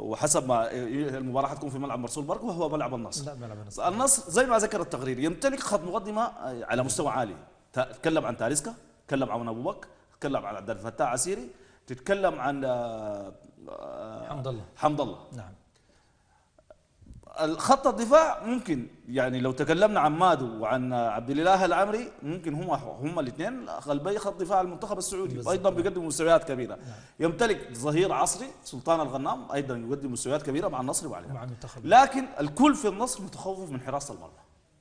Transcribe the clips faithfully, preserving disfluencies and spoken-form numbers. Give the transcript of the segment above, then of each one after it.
وحسب ما المباراه حتكون في ملعب مرسول برق وهو ملعب النصر. لا ملعب النصر. النصر زي ما ذكر التقرير يمتلك خط مقدمه على مستوى عالي، تتكلم عن تاليسكا، تتكلم عن ابو بكر، تتكلم عن عبد الفتاح عسيري، تتكلم عن آه، آه، حمد الله. حمد الله. نعم. الخط الدفاع ممكن يعني لو تكلمنا عن مادو وعن عبد الاله العمري ممكن هم هم الاثنين قلبي خط دفاع المنتخب السعودي، وايضا بيقدموا مستويات كبيره. نعم. يمتلك ظهير عصري سلطان الغنام ايضا يقدم مستويات كبيره مع النصر ومع المنتخب، لكن الكل في النصر متخوف من حراسه المرمى.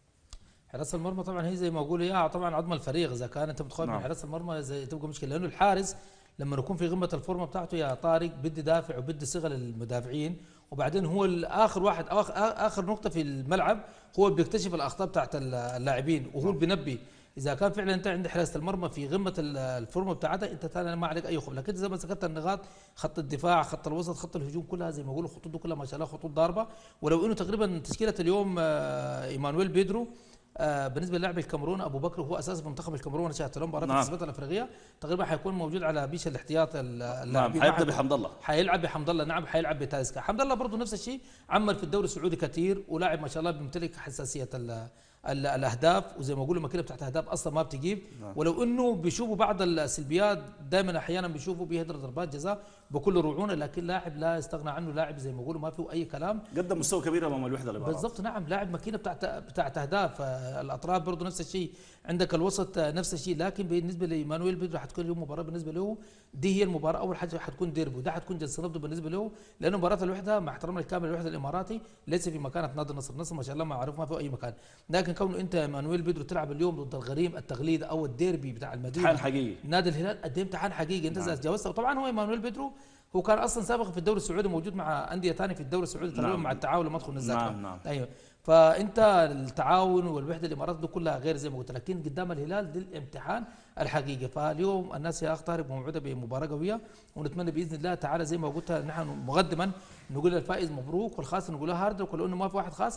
حراسه المرمى طبعا هي زي ما اقول اياها طبعا عظم الفريق، اذا كان انت متخوف نعم. من حراسه المرمى زي تبقى مشكله، لانه الحارس لما يكون في قمه الفورمه بتاعته يا طارق بدي دافع وبدي صيغه للمدافعين، وبعدين هو اخر واحد أو اخر نقطه في الملعب هو اللي بيكتشف الاخطاء بتاعت اللاعبين، وهو اللي بينبي اذا كان فعلا انت عند حراسه المرمى في قمه الفورمه بتاعتها انت ثاني ما عليك اي خوف، لكن زي ما ذكرت النقاط خط الدفاع، خط الوسط، خط الهجوم كلها زي ما بيقولوا خطوط كلها ما شاء الله خطوط ضاربه. ولو انه تقريبا تشكيله اليوم ايمانويل بيدرو آه بالنسبه للاعب الكاميرون ابو بكر هو اساس منتخب الكاميرون، انا شاهدت له مباراه نعم. التصفيات الافريقيه تقريبا حيكون موجود على بيش الاحتياط اللاعبين. نعم حيبدا بحمد الله، حيلعب بحمد الله نعم، حيلعب بتاليسكا. حمد الله برضه نفس الشيء عمل في الدوري السعودي كثير، ولاعب ما شاء الله بيمتلك حساسيه الاهداف، وزي ما بقولوا الماكينه بتاعت اهداف اصلا ما بتجيب نعم. ولو انه بيشوفوا بعض السلبيات دائما احيانا بيشوفوا بيهدر ضربات جزاء بكل رعونه، لكن لاعب لا يستغنى عنه، لاعب زي ما بيقولوا ما فيه اي كلام، قدم مستوى كبير امام الوحده الامارات بالضبط نعم. لاعب ماكينه بتاعت بتاعت اهداف. الاطراف برضه نفس الشيء، عندك الوسط نفس الشيء. لكن بالنسبه لايمانويل بيدرو حتكون اليوم مباراه بالنسبه له، دي هي المباراه اول حاجه حتكون ديربي، وده حتكون جلسه نبض بالنسبه له، لانه مباراه الوحده مع احترامنا الكامل للوحده الاماراتي ليس في مكانه نادي النصر، النصر ما شاء الله معروف ما في اي مكان، لكن كونه انت ايمانويل بيدرو تلعب اليوم ضد الغريم التغليد او الديربي بتاع المدينه امتحان حقيقي، نادي الهلال قد ايه امتحان حقيقي انت اذا تجاوزته. وطبعا هو ايمانويل بيدرو هو كان اصلا سابقا في الدوري السعودي موجود مع انديه ثانيه في الدوري السعودي تقريبا نعم. مع التعاون لما ادخل الذاكره نعم نعم. ايوه، فانت التعاون والوحده الامارات دي كلها غير زي ما قلت، لكن قدام الهلال دي الامتحان الحقيقي. فاليوم الناس يا اخ طارق موعوده بمباراه قويه، ونتمنى باذن الله تعالى زي ما قلت نحن مقدما نقول للفائز مبروك، والخاسر نقول له هارد، ولو انه ما في واحد خاسر